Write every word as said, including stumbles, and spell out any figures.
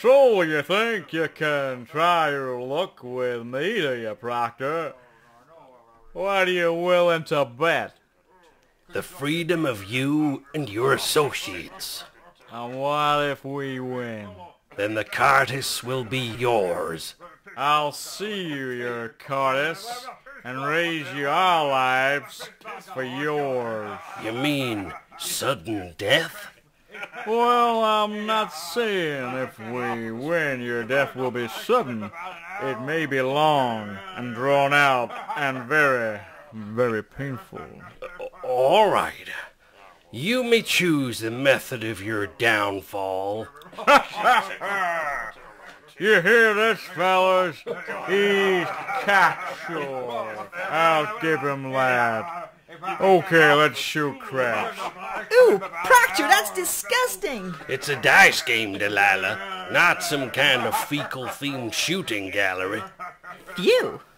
So you think you can try your luck with me, do you, Proctor? What are you willing to bet? The freedom of you and your associates. And what if we win? Then the Cartus will be yours. I'll see you, your Cartus, and raise you our lives for yours. You mean sudden death? Well, I'm not saying if we win your death will be sudden. It may be long and drawn out and very, very painful. All right. You may choose the method of your downfall. You hear this, fellas? He's captured. I'll give him that. Okay, let's shoot craps. Ooh, Proctor, that's disgusting. It's a dice game, Delilah, not some kind of fecal-themed shooting gallery. Phew.